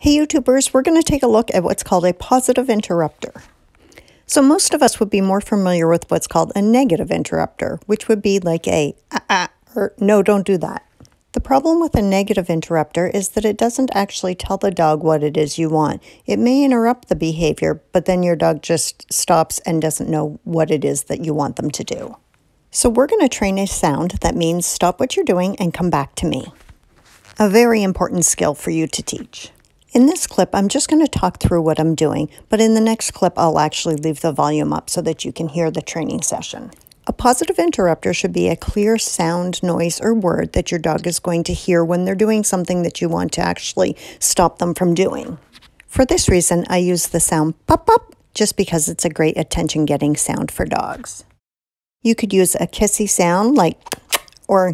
Hey YouTubers, we're going to take a look at what's called a positive interrupter. So most of us would be more familiar with what's called a negative interrupter, which would be like a or no, don't do that. The problem with a negative interrupter is that it doesn't actually tell the dog what it is you want. It may interrupt the behavior, but then your dog just stops and doesn't know what it is that you want them to do. So we're going to train a sound that means stop what you're doing and come back to me. A very important skill for you to teach. In this clip, I'm just going to talk through what I'm doing, but in the next clip, I'll actually leave the volume up so that you can hear the training session. A positive interrupter should be a clear sound, noise, or word that your dog is going to hear when they're doing something that you want to actually stop them from doing. For this reason, I use the sound pop pop just because it's a great attention-getting sound for dogs. You could use a kissy sound like or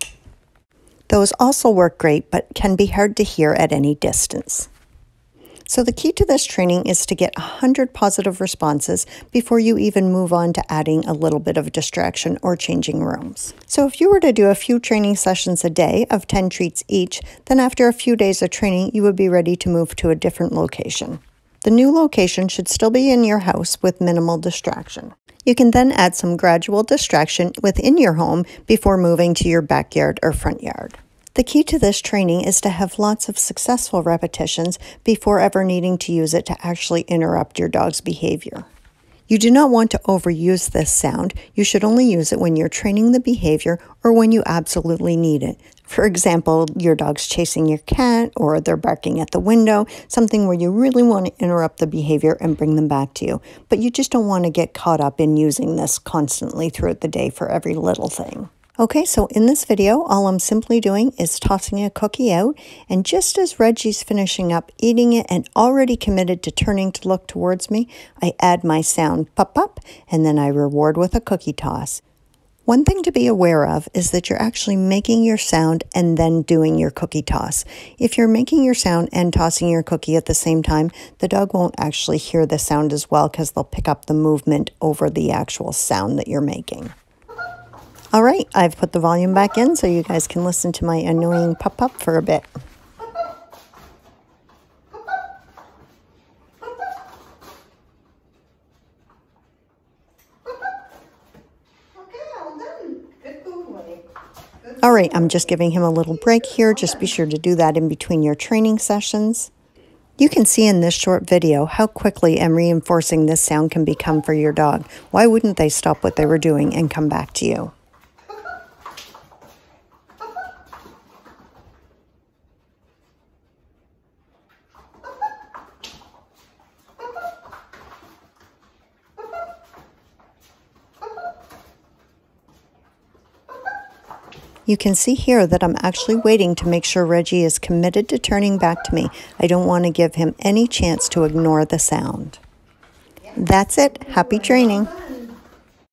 those also work great, but can be hard to hear at any distance. So the key to this training is to get 100 positive responses before you even move on to adding a little bit of distraction or changing rooms. So if you were to do a few training sessions a day of 10 treats each, then after a few days of training, you would be ready to move to a different location. The new location should still be in your house with minimal distraction. You can then add some gradual distraction within your home before moving to your backyard or front yard. The key to this training is to have lots of successful repetitions before ever needing to use it to actually interrupt your dog's behavior. You do not want to overuse this sound. You should only use it when you're training the behavior or when you absolutely need it. For example, your dog's chasing your cat or they're barking at the window, something where you really want to interrupt the behavior and bring them back to you. But you just don't want to get caught up in using this constantly throughout the day for every little thing. Okay, so in this video, all I'm simply doing is tossing a cookie out, and just as Reggie's finishing up eating it and already committed to turning to look towards me, I add my sound pop pop, and then I reward with a cookie toss. One thing to be aware of is that you're actually making your sound and then doing your cookie toss. If you're making your sound and tossing your cookie at the same time, the dog won't actually hear the sound as well because they'll pick up the movement over the actual sound that you're making. All right, I've put the volume back in so you guys can listen to my annoying pop-up for a bit. All right, I'm just giving him a little break here. Just be sure to do that in between your training sessions. You can see in this short video how quickly and reinforcing this sound can become for your dog. Why wouldn't they stop what they were doing and come back to you? You can see here that I'm actually waiting to make sure Reggie is committed to turning back to me. I don't want to give him any chance to ignore the sound. That's it. Happy training.